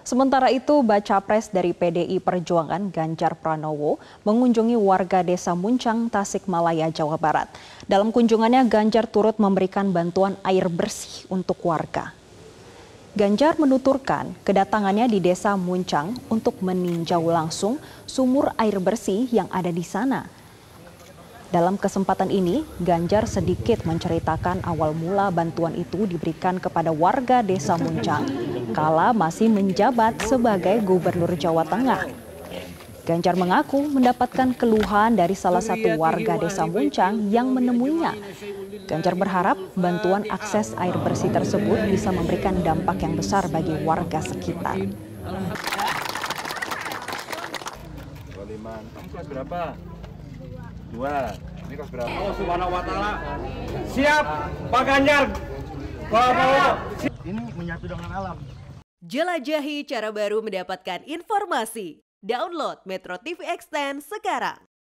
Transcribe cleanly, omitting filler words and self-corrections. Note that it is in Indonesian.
Sementara itu, Baca Pres dari PDI Perjuangan Ganjar Pranowo mengunjungi warga Desa Muncang, Tasikmalaya, Jawa Barat. Dalam kunjungannya, Ganjar turut memberikan bantuan air bersih untuk warga. Ganjar menuturkan kedatangannya di Desa Muncang untuk meninjau langsung sumur air bersih yang ada di sana. Dalam kesempatan ini, Ganjar sedikit menceritakan awal mula bantuan itu diberikan kepada warga Desa Muncang kala masih menjabat sebagai Gubernur Jawa Tengah. Ganjar mengaku mendapatkan keluhan dari salah satu warga Desa Muncang yang menemuinya. Ganjar berharap bantuan akses air bersih tersebut bisa memberikan dampak yang besar bagi warga sekitar. Berapa? 2. Ini kelas berapa? Oh, Subhanahu wa Ta'ala. Siap, Pak Ganjar. Ini menyatu dengan alam. Jelajahi cara baru mendapatkan informasi. Download Metro TV Extend sekarang.